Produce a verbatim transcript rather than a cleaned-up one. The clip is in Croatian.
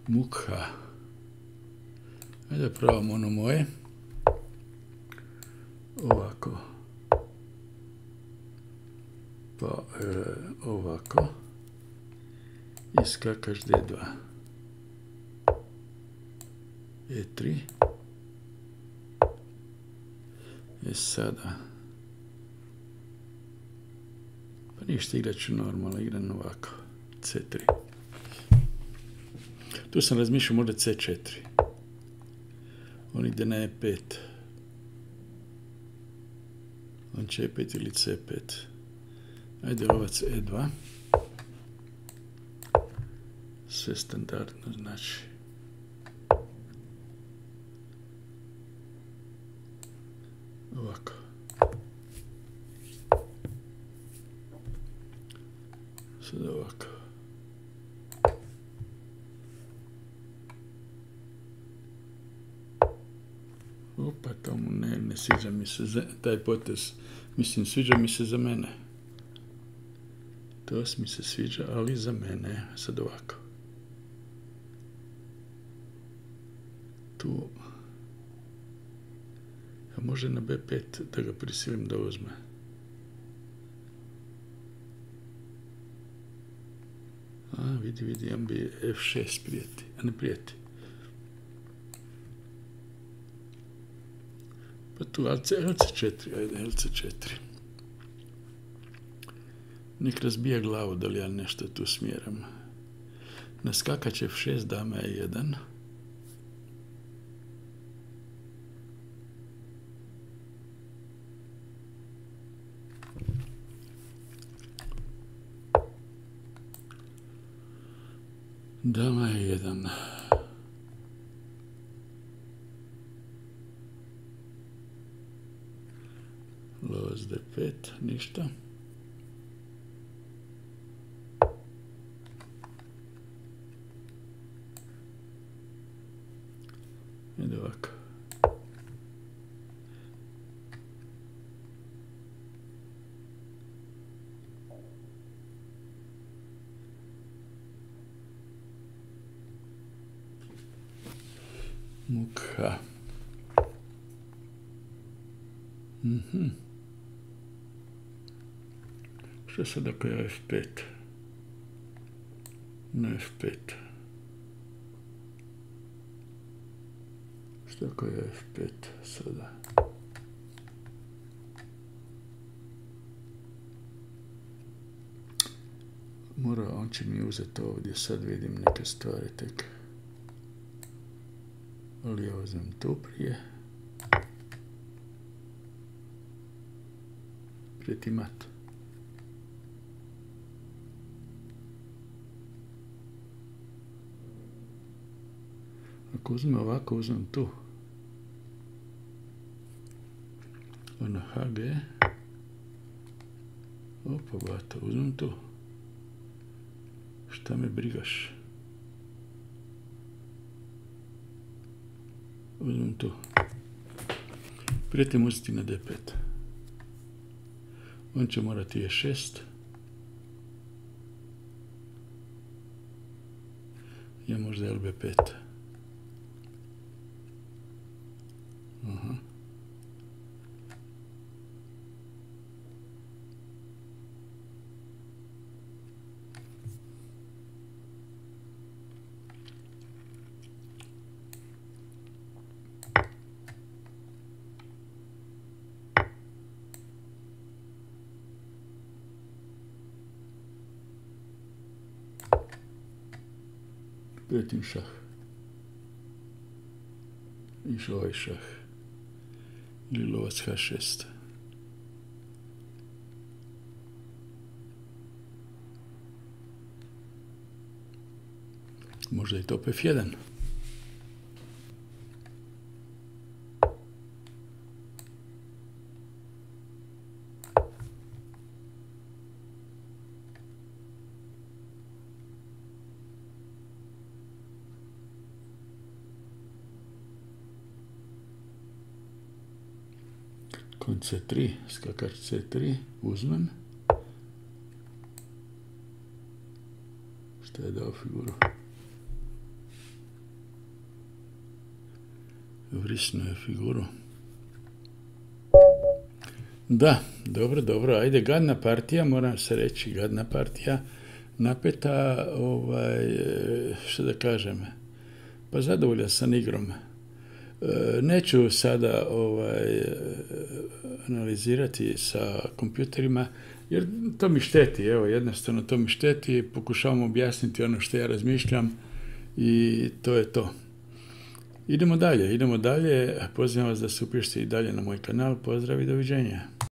Mukha. Ajde da probamo ono moje. Ovako. Pa e, ovako. I skakaš D dva. E tri. E sada. Pa ništa, igrat ću normalno, igram ovako. C tri. Tu sam razmišljao možda C četiri. On ide na E pet. On će E pet ili C pet. Ajde lovac E dva. Sve standardno znači. Ovako. Sad ovako. Opa, tomu ne, ne sviđa mi se za, taj potez. Mislim, sviđa mi se za mene. To mi se sviđa, ali za mene. Sad ovako. Tu. A može na B pet da ga prisilim da uzme. A, vidi, vidi, on bi F šest prijeti, a ne prijeti. Pa tu L C četiri, ajde, L C četiri. Nek razbija glavu da li ja nešto tu smjeram. Naskakat će F šest, dama E jedan. Dama E jedan. Lovac D pet, ništa. Ide ovako. Mukha. Mhm. Što sad ako ja F pet? Na F pet. Što ako ja F pet sada? Mora, on će mi uzeti ovdje, sad vidim neke stvari tek. Ali ja uzmem tu prije. Prijeti mat. Ako uzmem ovako, uzmem tu. Ono H G. Opa, bato, uzmem tu. Šta me brigaš? Uzmem tu. Prijetim uzeti na D pet. On će morati E šest. Ja možda L B pet. Aha. Prijetim šah. Išao ovaj šah. Ili lovac H šest. Možda i top F jedan. Kon C tri, skakač C tri, uzmem. Šta je dao figuru? Vrisnuo je figuru. Da, dobro, dobro, ajde, gadna partija, moram se reći, gadna partija, napeta, ovaj, što da kažem, pa zadovoljan sam igrom. Neću sada ovaj, analizirati sa kompjuterima, jer to mi šteti, evo, jednostavno to mi šteti, pokušavam objasniti ono što ja razmišljam i to je to. Idemo dalje, idemo dalje, pozivam vas da se upišete i dalje na moj kanal, pozdrav i doviđenja.